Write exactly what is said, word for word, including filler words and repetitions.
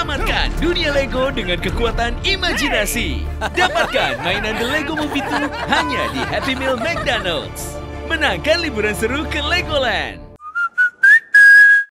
Selamatkan dunia Lego dengan kekuatan imajinasi. Dapatkan mainan The Lego Movie dua hanya di Happy Meal McDonald's. Menangkan liburan seru ke Legoland.